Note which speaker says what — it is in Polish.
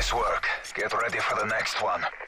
Speaker 1: Nice work. Get ready for the next one.